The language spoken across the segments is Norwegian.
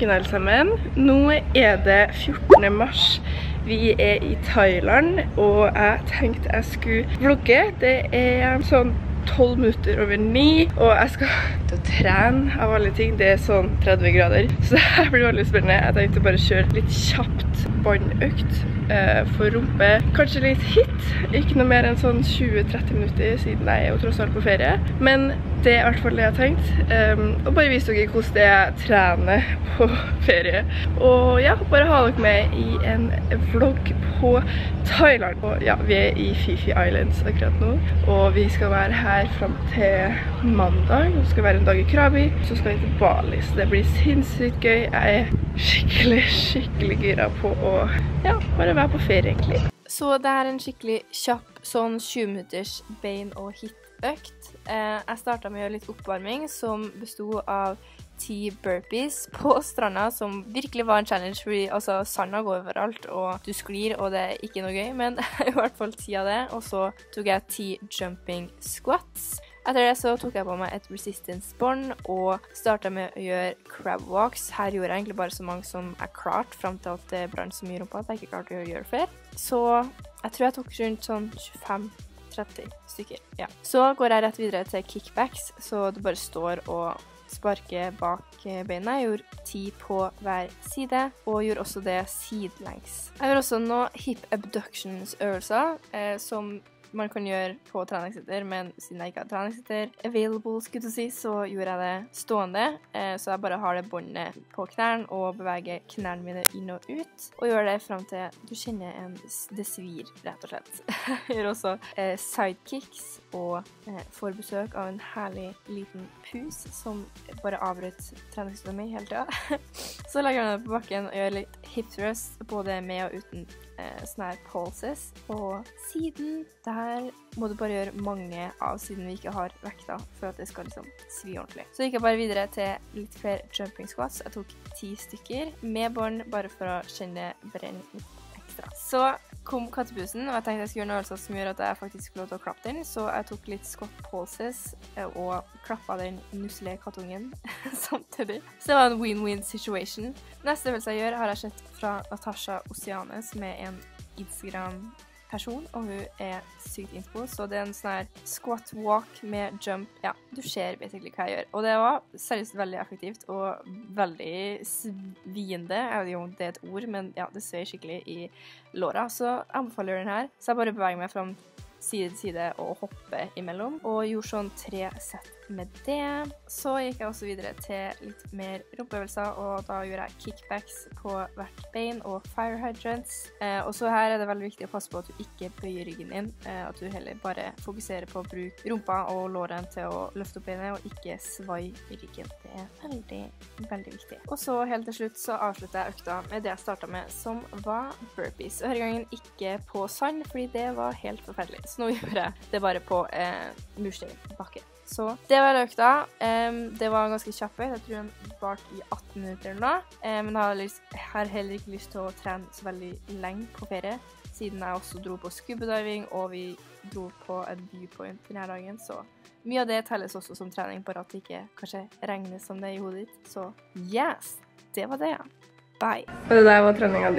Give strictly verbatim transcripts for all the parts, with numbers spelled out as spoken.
uken alle sammen. Nå er det fjortende mars. Vi er i Thailand, og jeg tenkte jeg skulle vlogge. Det er sånn tolv minutter over ni, og jeg skal til å trene av alle ting. Det er sånn tretti grader, så det her blir veldig spennende. Jeg tenkte bare å kjøre litt kjapt bandøkt uh, for rumpe. Kanskje litt hit, ikke noe mer enn sånn tjue til tretti minutter, siden jeg er jo tross alt på ferie. Men det er i hvert fall det jeg har tenkt. Um, og bare vise dere hvordan det er trener på ferie. Og ja, bare ha dere med i en vlogg på Thailand. Og ja, vi er i Phi Phi Islands akkurat nå, og vi skal være her frem til mandag. Det skal være en dag i Krabi, så skal vi til Bali, så det blir sinnssykt gøy. Jeg er skikkelig, skikkelig gira på å ja, bare være på ferie egentlig. Så det er en skikkelig kjapp, sånn tjue minutters bein- og hit-økt. Eh, jeg startet med å gjøre litt oppvarming, som bestod av ti burpees på stranda, som virkelig var en challenge, fordi altså, sanda går overalt, og du sklir, og det er ikke noe gøy, men i hvert fall ti av det. Og så tok jeg ti jumping squats. Etter det så tok jeg på meg et resistance bånd og startet med å gjøre crab walks. Her gjorde jeg egentlig bare så mange som jeg klarte, frem til at det brant så mye rumpa at jeg ikke klarte å gjøre flere. Så jeg tror jeg tok rundt sånn tjuefem til tretti stykker. Ja. Så går jeg rett videre til kickbacks, så du bare står og sparker bak beina. Jeg gjorde ti på hver side, og gjorde også det sidelengs. Jeg gjorde også noen hip abductions øvelser, eh, som man kan gjøre på treningssenter, men siden jeg ikke har treningssenter available, skulle jeg si, så gjorde jeg det stående. Eh, så jeg bare har det båndet på knærne og beveger knærne mine inn og ut, og gjør det frem til du kjenner en det svir, rett og slett. Jeg gjør også eh, sidekicks og eh, får besøk av en herlig liten pus som bare avbrøt treningssenteret min hele tiden. Så legger jeg den på bakken og gjør litt hip thrust, både med og uten eh, sånne her pulses. Og siden der må du bare gjøre mange av, siden vi ikke har vekta, for at det skal liksom svi ordentlig. Så gikk jeg bare videre til litt flere jumping squats. Jeg tok ti stykker med bånd, bare for å kjenne brenn litt ekstra. Så kom kattepusen, og jeg tenkte jeg skulle gjøre noe altså som gjør at jeg faktisk skulle lov til å klappe den, så jeg tok litt squat pulses og klappet den nusselige kattungen samtidig. Så det var en win-win situation. Neste øvelse jeg gjør har jeg sett fra Natasha Oceane, som er en Instagram-person, og hun er sykt inspo, så det er en sånn her squat walk med jump. Ja, du ser basically hva jeg gjør. Og det var seriøst veldig effektivt og veldig sviende. Jeg vet ikke om det er et ord, men ja, det svei skikkelig i låra. Så jeg anbefaler den her. Så jeg bare beveger meg frem side til side og hoppe imellom. Og gjorde sånn tre sett med det. Så gikk jeg også videre til litt mer rumpeøvelser, og da gjorde jeg kickbacks på hvert bein og fire hydrants. Eh, og så her er det veldig viktig å passe på at du ikke bøyer ryggen din, eh, at du heller bare fokuserer på å bruke rumpa og låren til å løfte opp beinet, og ikke svai i ryggen. Det er veldig, veldig viktig. Og så helt til slutt så avslutter jeg økta med det jeg startet med, som var burpees. Og denne gangen ikke på sand, fordi det var helt forferdelig. Så nå gjør jeg det bare på eh, mursteinbakke. Så det var økta. Um, det var en ganske kjapp økt. Jeg tror den varte i atten minutter nå. Um, men jeg har, lyst, jeg har heller ikke lyst til å trene så veldig lenge på ferie, siden jeg også dro på scuba diving, og vi dro på en viewpoint denne dagen. Så mye av det telles også som trening, bare at det ikke kanskje regnes som det i hodet ditt. Så yes, det var det. Bye. Og det der var treningen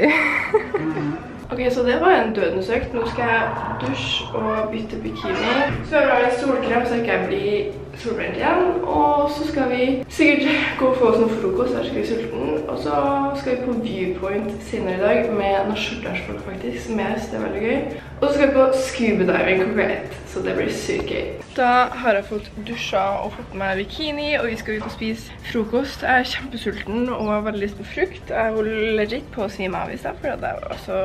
din. Ok, så det var en dødens økt. Nå skal jeg dusje og bytte bikini. Så jeg har en solkrem så jeg ikke blir solbrent igjen. Og så skal vi sikkert gå og få oss noe frokost, jeg er skikkelig sulten. Og så skal vi på viewpoint senere i dag med naturdagsfolk faktisk, som jeg synes det er veldig gøy. Og så skal vi på scuba diving klokka ett, så det blir sykt gøy. Da har jeg fått dusja og fått meg bikini, og vi skal ut og spise frokost. Jeg er kjempesulten og har veldig lyst på frukt. Jeg holder legit på å svime av i sted, for at jeg var så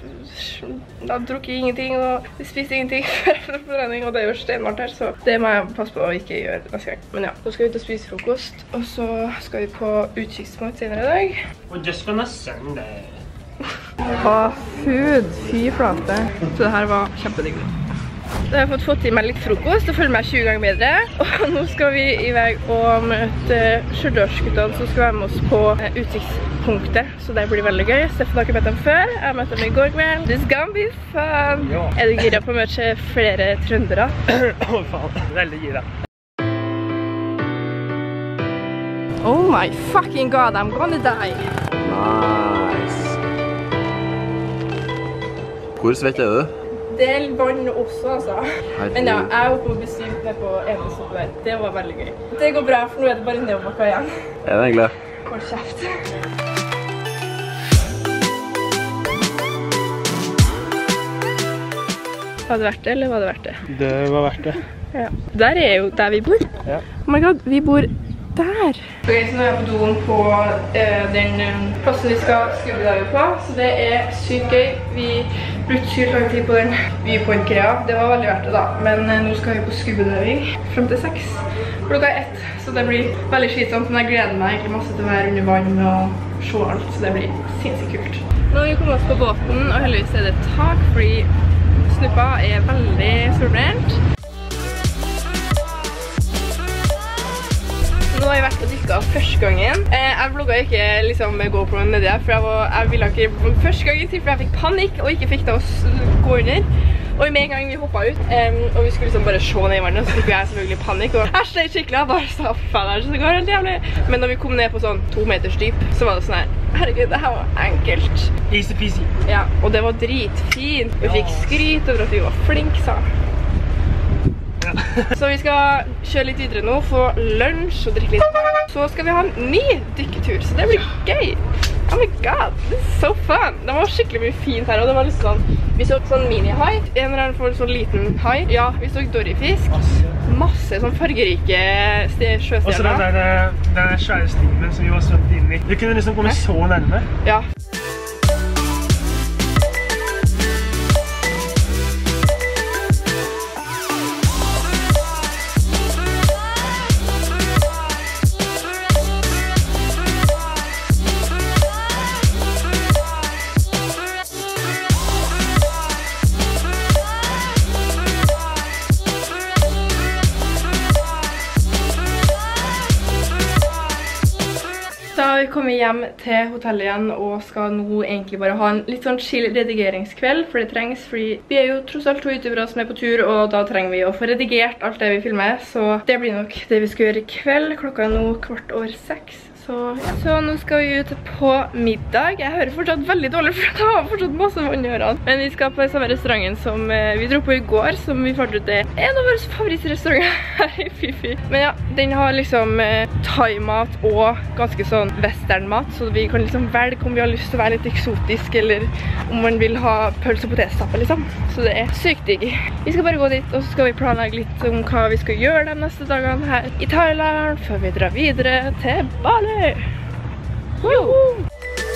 da drukket jeg ingenting, og vi spiste ingenting før jeg på trening, og det er jo steinvarmt her, så det må jeg passe på å ikke gjøre neste gang. Men ja, så skal vi ut og spise frokost, og så skal vi på utkikspunkt senere i dag. We're just gonna Sunday. Hva food, fy flate. Så det her var kjempedigg. Da har jeg fått fått i meg litt frokost, og føler meg tjue ganger bedre. Og nå skal vi i vei og møte Stjørdalsguttene som skal være med oss på utsiktspunktet. Så det blir veldig gøy. Steffen har ikke møtt dem før. Jeg møtte dem i går kveld. This gonna be fun! Ja. Er du gira på å møte flere trøndere? Å faen, veldig gira. Oh my fucking god, I'm gonna die. Nice. Hvor svett er du? Det er vann også, altså. Herregud. Men ja, jeg er oppe og bestilt ned på ene stoppet. Det var veldig gøy. Det går bra, for nå er det bare nedoverbakka igjen. Er det egentlig? Hold kjeft. Var det verdt det, eller var det verdt det? Det var verdt det. Ja. Der er jo der vi bor. Ja. Oh my god, vi bor der. Ok, så nå er jeg på doen på uh, den um, plassen vi skal skubbedager på. Så det er sykt gøy. Vi brukte sykt lang tid på den Viewpoint-greia. Det var veldig verdt det da. Men uh, nå skal vi på skubbedaving frem til seks. Klokka er ett, så det blir veldig slitsomt. Men jeg gleder meg egentlig masse til å være under vann og se alt, så det blir sinnssykt kult. Nå har vi kommet oss på båten, og heldigvis er det tak, fordi Snuppa er veldig solbrent. Nå har jeg vært og dykket første gangen. Jeg vlogget ikke liksom med GoProen nedi her, for jeg, var, jeg ville ikke vlogge første gangen til, for jeg fikk panikk og ikke fikk det å gå under. Og med en gang vi hoppet ut, um, og vi skulle liksom bare se ned i vannet, så fikk jeg selvfølgelig panikk. Og jeg sleit skikkelig, jeg bare sa, faen, det er så går helt jævlig. Men når vi kom ned på sånn to meters dyp, så var det sånn her, herregud, det her var enkelt. Easy peasy. Ja, og det var dritfint. Vi fikk skryt over at vi var flink, sa. Ja. Så vi skal kjøre litt videre nå, få lunsj og drikke litt. Så skal vi ha en ny dykketur, så det blir gøy. Oh my god, this is so fun. Det var skikkelig mye fint her, og det var litt sånn, vi så sånn mini-hai, en eller annen for sånn liten hai. Ja, vi så doryfisk. Masse sånn fargerike sjøstjerner. Og så den der, den der svære stimen som vi var svømt inn i. Vi kunne liksom komme så nærme. Ja. Da har vi kommet hjem til hotellet igjen og skal nå egentlig bare ha en litt sånn chill redigeringskveld, for det trengs, fordi vi er jo tross alt to youtubere som er på tur, og da trenger vi å få redigert alt det vi filmer, så det blir nok det vi skal gjøre i kveld. Klokka er nå kvart over seks. Så, ja. Så nå skal vi ut på middag. Jeg hører fortsatt veldig dårlig, for jeg har fortsatt masse vann i ørene. Men vi skal på samme restauranten som eh, vi dro på i går, som vi fant ut er en av våre favorittrestauranter her i Fifi. Men ja, den har liksom eh, thai-mat og ganske sånn western-mat, så vi kan liksom velge om vi har lyst til å være litt eksotisk, eller om man vil ha pølse og potetstappe, liksom. Så det er sykt digg. Vi skal bare gå dit, og så skal vi planlegge litt om hva vi skal gjøre de neste dagene her i Thailand, før vi drar videre til Bali. Woo!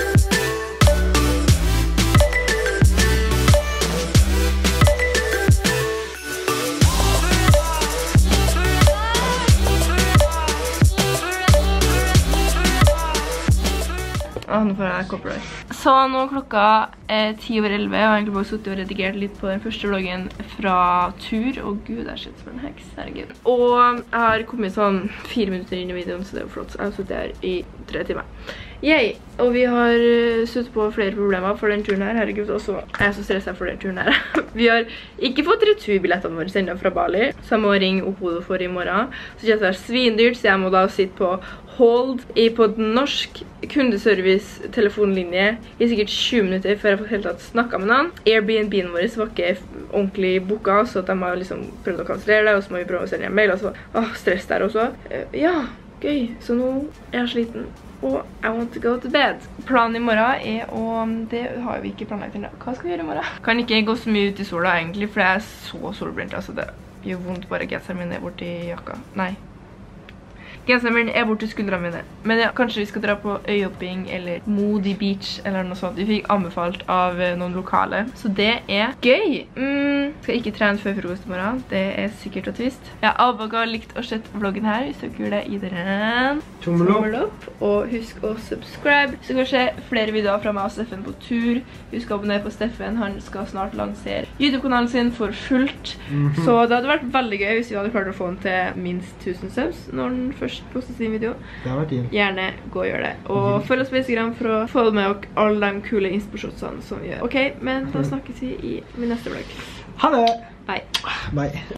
Ah, nå får jeg copyright. Så nå klokka er ti over elleve, og jeg har egentlig bare suttet og redigert litt på den første vloggen fra tur. Å gud, jeg sitter som en heks, herregud. Og jeg har kommet sånn fire minutter inn i videoen, så det er jo flott. Jeg har suttet her i tre timer. Yay! Og vi har suttet på flere problemer for den turen her, herregud, og så er jeg så stresset for den turen her. Vi har ikke fått returbillettene våre sendt fra Bali, så jeg må ringe Opodo for i morgen. Så det er svindyrt, så jeg må da sitte på hold i på den norsk kundeservice telefonlinje i sikkert tjue minutter før jeg får helt tatt snakket med noen. Airbnb-en vår var ikke ordentlig boket, så de har liksom prøvd å kansellere det, og så må vi prøve å sende en mail, og så åh, stress der også. Ja, gøy. Så nå er jeg sliten, og I want to go to bed. Planen i morgen er, og det har vi ikke planlagt ennå. Hva skal vi gjøre i morgen? Kan ikke gå så mye ut i sola egentlig, for jeg er så solbrent, altså det gjør vondt bare genseren min er borti jakka. Nei. Genseren min er borti skuldrene mine. Men ja, kanskje vi skal dra på øyhopping eller Moody Beach eller noe sånt. Vi fikk anbefalt av noen lokale. Så det er gøy. Mm, skal ikke trene før frokost i morgen. Det er sikkert og tvist. Jeg håper dere har likt å sette vloggen her. Hvis dere gjør det, gi dere en tommel opp. Og husk å subscribe. Så kanskje flere videoer fra meg og Steffen på tur. Husk å abonnere på Steffen. Han skal snart lansere YouTube-kanalen sin for fullt. Mm-hmm. Så det hadde vært veldig gøy hvis vi hadde klart å få den til minst tusen subs når den først poste sin video. Det har vært inn. Gjerne gå og gjør det. Og mm. følg oss på Instagram for å få med alle de kule inspirasjonene som vi gjør. Ok, men da snakkes vi i min neste vlogg. Ha det! Bye. Bye.